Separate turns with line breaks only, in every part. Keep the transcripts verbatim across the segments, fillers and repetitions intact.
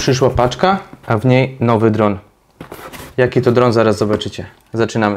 Przyszła paczka, a w niej nowy dron. Jaki to dron, zaraz zobaczycie. Zaczynamy.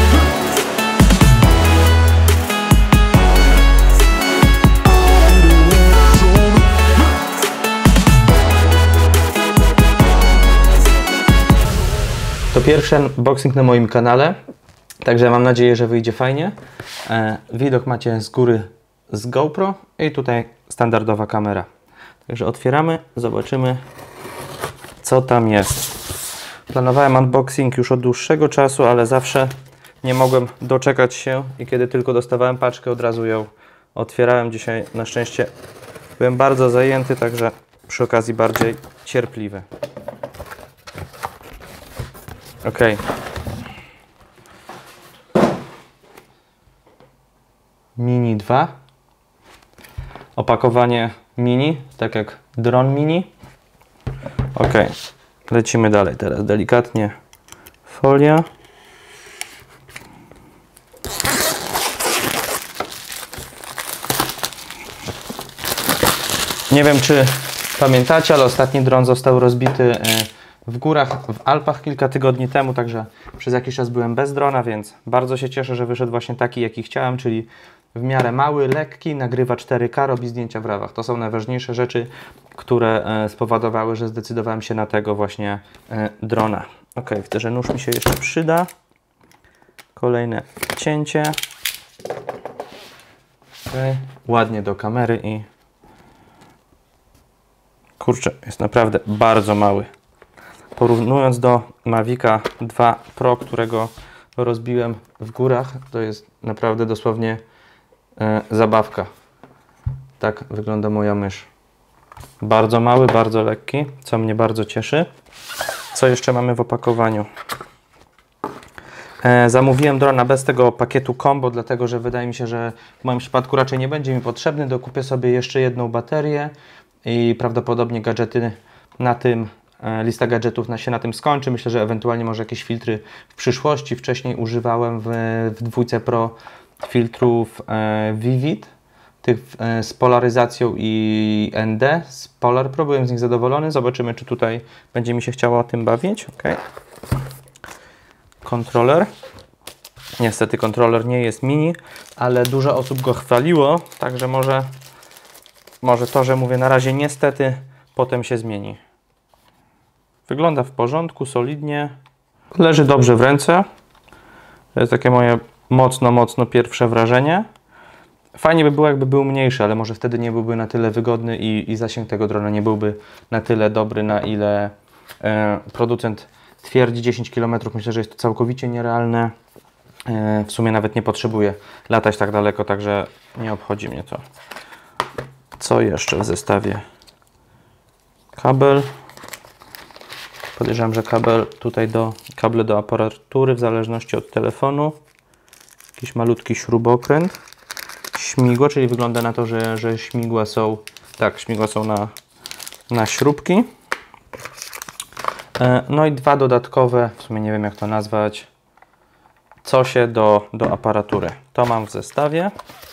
To pierwszy unboxing na moim kanale, także mam nadzieję, że wyjdzie fajnie. E, widok macie z góry z GoPro i tutaj standardowa kamera. Także otwieramy, zobaczymy, co tam jest. Planowałem unboxing już od dłuższego czasu, ale zawsze nie mogłem doczekać się i kiedy tylko dostawałem paczkę, od razu ją otwierałem. Dzisiaj na szczęście byłem bardzo zajęty, także przy okazji bardziej cierpliwy. Ok. Mini dwa. Opakowanie mini, tak jak dron mini. Ok. Lecimy dalej teraz. Delikatnie folia. Nie wiem, czy pamiętacie, ale ostatni dron został rozbity w górach, w Alpach kilka tygodni temu, także przez jakiś czas byłem bez drona, więc bardzo się cieszę, że wyszedł właśnie taki, jaki chciałem, czyli w miarę mały, lekki, nagrywa cztery K, robi zdjęcia w rawach. To są najważniejsze rzeczy, które spowodowały, że zdecydowałem się na tego właśnie drona. Ok, widzę, że nóż mi się jeszcze przyda. Kolejne cięcie. Okay. Ładnie do kamery i... Kurczę, jest naprawdę bardzo mały. Porównując do Mavica dwa Pro, którego rozbiłem w górach, to jest naprawdę dosłownie e, zabawka. Tak wygląda moja mysz. Bardzo mały, bardzo lekki, co mnie bardzo cieszy. Co jeszcze mamy w opakowaniu? E, zamówiłem drona bez tego pakietu combo, dlatego że wydaje mi się, że w moim przypadku raczej nie będzie mi potrzebny. Dokupię sobie jeszcze jedną baterię i prawdopodobnie gadżety na tym, e, lista gadżetów na, się na tym skończy. Myślę, że ewentualnie może jakieś filtry w przyszłości. Wcześniej używałem w, w dwójce Pro filtrów e, Vivid, tych e, z polaryzacją i N D z Polar Pro. Byłem z nich zadowolony. Zobaczymy, czy tutaj będzie mi się chciało o tym bawić. Okay. Kontroler. Niestety kontroler nie jest mini, ale dużo osób go chwaliło, także może, może to, że mówię na razie niestety, potem się zmieni. Wygląda w porządku, solidnie. Leży dobrze w ręce. To jest takie moje mocno, mocno pierwsze wrażenie. Fajnie by było, jakby był mniejszy, ale może wtedy nie byłby na tyle wygodny i, i zasięg tego drona nie byłby na tyle dobry, na ile e, producent twierdzi. dziesięć kilometrów. Myślę, że jest to całkowicie nierealne. E, w sumie nawet nie potrzebuję latać tak daleko, także nie obchodzi mnie to. Co jeszcze w zestawie? Kabel. Podejrzewam, że kabel tutaj do, kable do aparatury w zależności od telefonu. Jakiś malutki śrubokręt. Śmigło, czyli wygląda na to, że, że śmigła są, tak, śmigła są na, na śrubki. E, no i dwa dodatkowe, w sumie nie wiem jak to nazwać, cosie do, do aparatury. To mam w zestawie.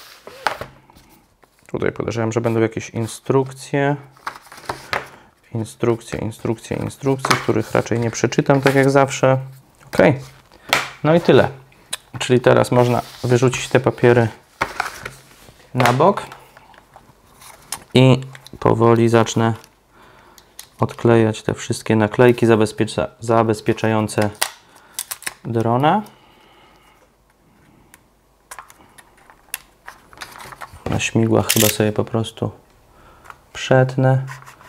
Tutaj podejrzewam, że będą jakieś instrukcje. Instrukcje, instrukcje, instrukcje, których raczej nie przeczytam, tak jak zawsze. Ok. No i tyle. Czyli teraz można wyrzucić te papiery na bok i powoli zacznę odklejać te wszystkie naklejki zabezpiecza, zabezpieczające drona. Na śmigłach chyba sobie po prostu przetnę.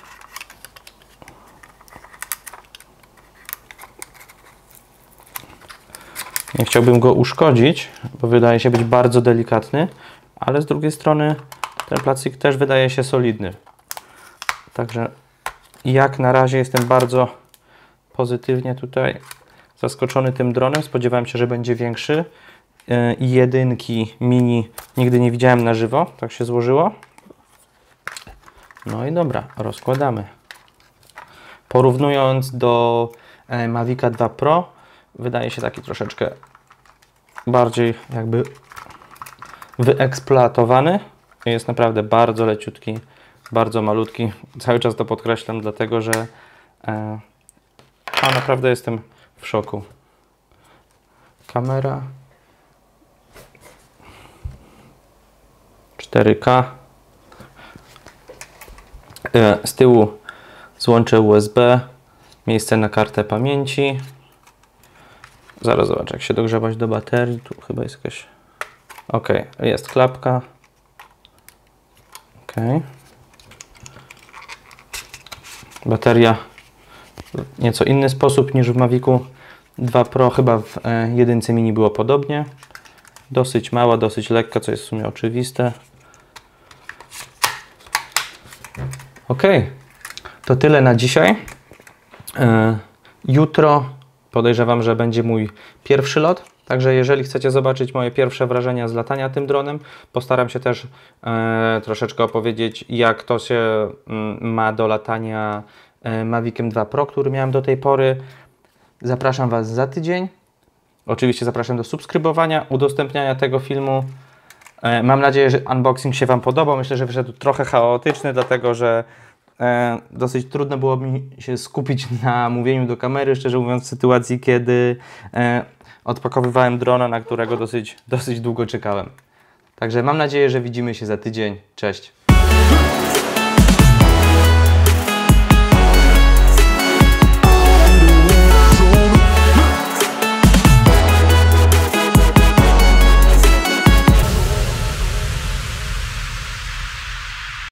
Nie chciałbym go uszkodzić, bo wydaje się być bardzo delikatny, ale z drugiej strony ten plastik też wydaje się solidny. Także jak na razie jestem bardzo pozytywnie tutaj zaskoczony tym dronem. Spodziewałem się, że będzie większy. I jedynki mini nigdy nie widziałem na żywo, tak się złożyło. No i dobra, rozkładamy. Porównując do Mavica dwa Pro, wydaje się taki troszeczkę bardziej jakby wyeksploatowany. Jest naprawdę bardzo leciutki, bardzo malutki. Cały czas to podkreślam, dlatego że E, a naprawdę jestem w szoku. Kamera cztery K. E, z tyłu złącze U S B, miejsce na kartę pamięci. Zaraz zobaczę, jak się dogrzewać do baterii. Tu chyba jest jakaś... Ok, jest klapka. Ok. Bateria w nieco inny sposób niż w Mavicu dwa Pro. Chyba w jedynce mini było podobnie. Dosyć mała, dosyć lekka, co jest w sumie oczywiste. Ok, to tyle na dzisiaj. Jutro podejrzewam, że będzie mój pierwszy lot. Także jeżeli chcecie zobaczyć moje pierwsze wrażenia z latania tym dronem, postaram się też e, troszeczkę opowiedzieć, jak to się m, ma do latania e, Maviciem dwa Pro, który miałem do tej pory. Zapraszam Was za tydzień. Oczywiście zapraszam do subskrybowania, udostępniania tego filmu. E, mam nadzieję, że unboxing się Wam podobał. Myślę, że wyszedł trochę chaotyczny, dlatego że e, dosyć trudno było mi się skupić na mówieniu do kamery, szczerze mówiąc, w sytuacji, kiedy e, odpakowywałem drona, na którego dosyć, dosyć długo czekałem. Także mam nadzieję, że widzimy się za tydzień. Cześć!